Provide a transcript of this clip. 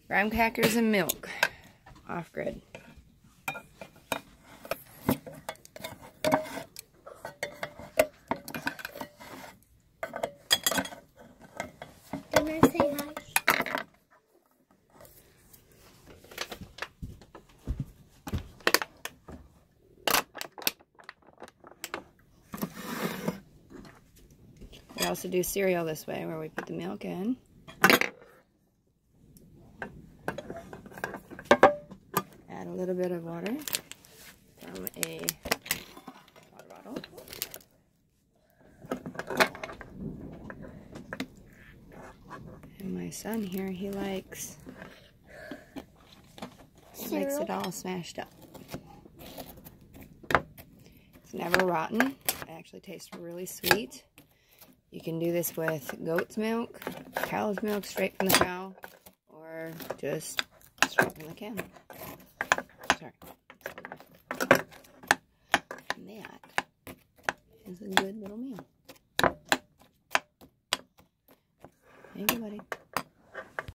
Graham crackers and milk. Off grid. Can I say hi? We also do cereal this way, where we put the milk in. Add a little bit of water from a water bottle. And my son here, he likes it all smashed up. It's never rotten. It actually tastes really sweet. You can do this with goat's milk, cow's milk straight from the cow, or just straight from the can. Sorry. And that is a good little meal. Thank you, buddy.